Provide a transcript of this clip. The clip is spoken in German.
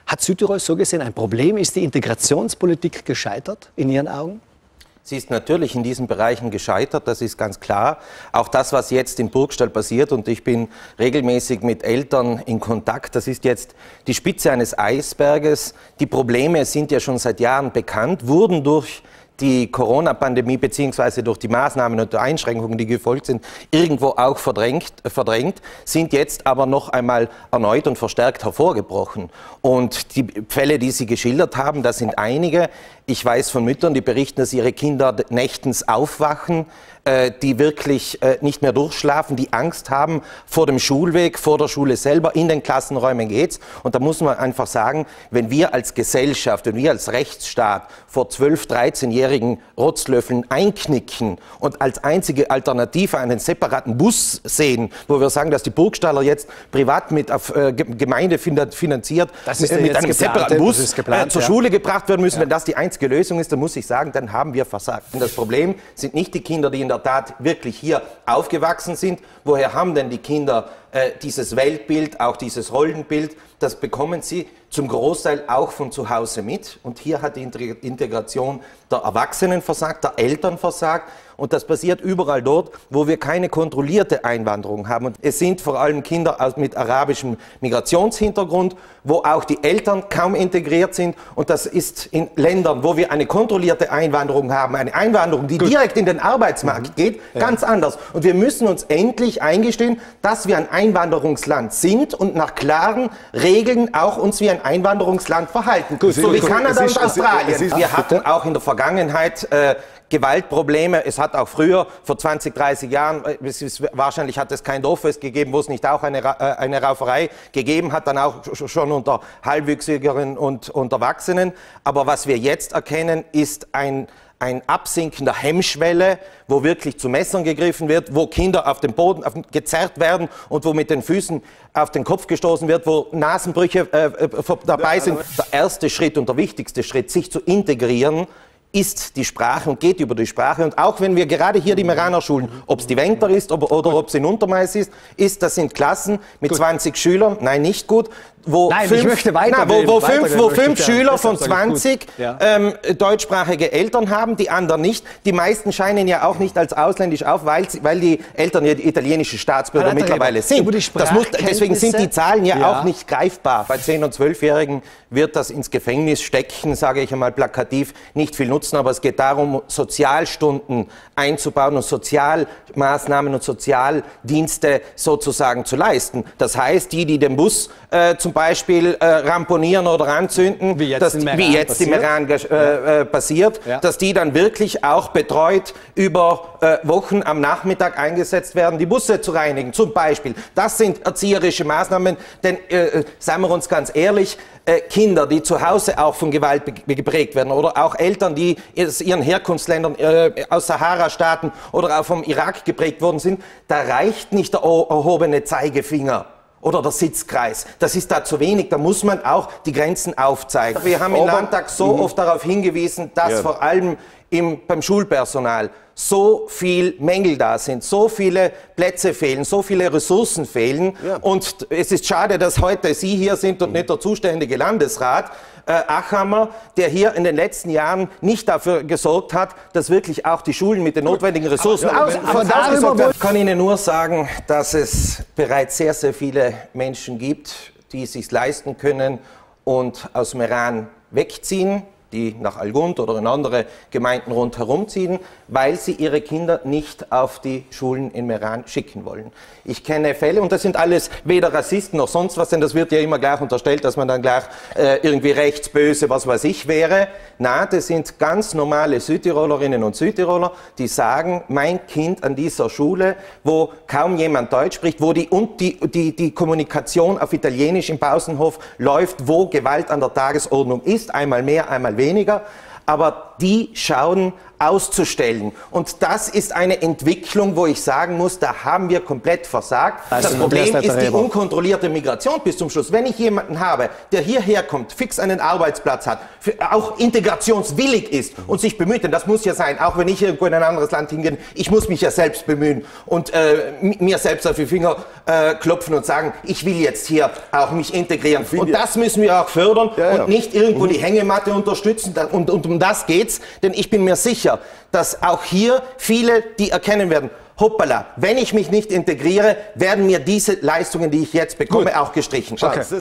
Hat Südtirol so gesehen ein Problem? Ist die Integrationspolitik gescheitert in Ihren Augen? Sie ist natürlich in diesen Bereichen gescheitert, das ist ganz klar. Auch das, was jetzt in Burgstall passiert, und ich bin regelmäßig mit Eltern in Kontakt, das ist jetzt die Spitze eines Eisberges. Die Probleme sind ja schon seit Jahren bekannt, wurden durch die Corona-Pandemie bzw. durch die Maßnahmen und die Einschränkungen, die gefolgt sind, irgendwo auch verdrängt, sind jetzt aber noch einmal erneut und verstärkt hervorgebrochen. Und die Fälle, die Sie geschildert haben, das sind einige. Ich weiß von Müttern, die berichten, dass ihre Kinder nächtens aufwachen, die wirklich nicht mehr durchschlafen, die Angst haben vor dem Schulweg, vor der Schule selber, in den Klassenräumen geht's. Und da muss man einfach sagen, wenn wir als Gesellschaft, wenn wir als Rechtsstaat vor 12-, 13-jährigen Rotzlöffeln einknicken und als einzige Alternative einen separaten Bus sehen, wo wir sagen, dass die Burgstaller jetzt privat mit auf Gemeinde finanziert, mit einem separaten Bus zur Schule gebracht werden müssen, wenn das die einzige Lösung ist, dann muss ich sagen, dann haben wir versagt. Und das Problem sind nicht die Kinder, die in der Tat wirklich hier aufgewachsen sind. Woher haben denn die Kinder dieses Weltbild, auch dieses Rollenbild? Das bekommen sie zum Großteil auch von zu Hause mit. Und hier hat die Integration der Erwachsenen versagt, der Eltern versagt. Und das passiert überall dort, wo wir keine kontrollierte Einwanderung haben. Und es sind vor allem Kinder mit arabischem Migrationshintergrund, wo auch die Eltern kaum integriert sind. Und das ist in Ländern, wo wir eine kontrollierte Einwanderung haben, eine Einwanderung, die direkt in den Arbeitsmarkt geht, ganz anders. Und wir müssen uns endlich eingestehen, dass wir ein Einwanderungsland sind und nach klaren Regeln auch uns wie ein Einwanderungsland verhalten. So wie Kanada und Australien. Wir hatten auch in der Vergangenheit Gewaltprobleme. Es hat auch früher, vor 20, 30 Jahren, wahrscheinlich hat es kein Dorffest gegeben, wo es nicht auch eine Rauferei gegeben hat, dann auch schon unter Halbwüchsigen und Erwachsenen. Aber was wir jetzt erkennen, ist ein Absinken der Hemmschwelle, wo wirklich zu Messern gegriffen wird, wo Kinder auf den Boden gezerrt werden und wo mit den Füßen auf den Kopf gestoßen wird, wo Nasenbrüche dabei sind. Der erste Schritt und der wichtigste Schritt, sich zu integrieren, ist die Sprache und geht über die Sprache. Und auch wenn wir gerade hier die Meraner Schulen, ob es die Wenter ist oder ob es in Untermais ist, das sind Klassen mit 20 Schülern, nein, nicht gut, wo fünf Schüler von 20 deutschsprachige Eltern haben, die anderen nicht. Die meisten scheinen ja auch nicht als ausländisch auf, weil die Eltern ja die italienische Staatsbürger mittlerweile sind. Deswegen sind die Zahlen ja auch nicht greifbar. Bei 10- und 12-Jährigen wird das ins Gefängnis stecken, sage ich einmal plakativ, nicht viel nutzen, aber es geht darum, Sozialstunden einzubauen und Sozialmaßnahmen und Sozialdienste sozusagen zu leisten. Das heißt, die den Bus zum Beispiel ramponieren oder anzünden, wie jetzt in Meran passiert, dass die dann wirklich auch betreut über Wochen am Nachmittag eingesetzt werden, die Busse zu reinigen, zum Beispiel. Das sind erzieherische Maßnahmen, denn seien wir uns ganz ehrlich, Kinder, die zu Hause auch von Gewalt geprägt werden oder auch Eltern, die aus ihren Herkunftsländern, aus Sahara-Staaten oder auch vom Irak geprägt worden sind, da reicht nicht der erhobene Zeigefinger oder der Sitzkreis. Das ist da zu wenig, da muss man auch die Grenzen aufzeigen. Wir haben im Landtag so oft darauf hingewiesen, dass vor allem beim Schulpersonal so viel Mängel da sind, so viele Plätze fehlen, so viele Ressourcen fehlen. Und es ist schade, dass heute Sie hier sind und nicht der zuständige Landesrat Achammer, der hier in den letzten Jahren nicht dafür gesorgt hat, dass wirklich auch die Schulen mit den notwendigen Ressourcen ausgesorgt werden. Ich kann Ihnen nur sagen, dass es bereits sehr, sehr viele Menschen gibt, die es sich leisten können und aus Meran wegziehen, die nach Algund oder in andere Gemeinden rundherum ziehen, weil sie ihre Kinder nicht auf die Schulen in Meran schicken wollen. Ich kenne Fälle, und das sind alles weder Rassisten noch sonst was, denn das wird ja immer gleich unterstellt, dass man dann gleich irgendwie rechtsböse, was weiß ich, wäre. Na, das sind ganz normale Südtirolerinnen und Südtiroler, die sagen, mein Kind an dieser Schule, wo kaum jemand Deutsch spricht, wo die Kommunikation auf Italienisch im Pausenhof läuft, wo Gewalt an der Tagesordnung ist, einmal mehr, einmal weniger, aber die schauen auszustellen. Und das ist eine Entwicklung, wo ich sagen muss, da haben wir komplett versagt. Das Problem ist die unkontrollierte Migration bis zum Schluss. Wenn ich jemanden habe, der hierher kommt, fix einen Arbeitsplatz hat, auch integrationswillig ist und sich bemüht, denn das muss ja sein, auch wenn ich irgendwo in ein anderes Land hingehe, ich muss mich ja selbst bemühen und mir selbst auf die Finger klopfen und sagen, ich will jetzt hier auch mich integrieren. Und das müssen wir auch fördern und nicht irgendwo die Hängematte unterstützen. Und um das geht's, denn ich bin mir sicher, dass auch hier viele, die erkennen werden, hoppala, wenn ich mich nicht integriere, werden mir diese Leistungen, die ich jetzt bekomme, auch gestrichen. Okay.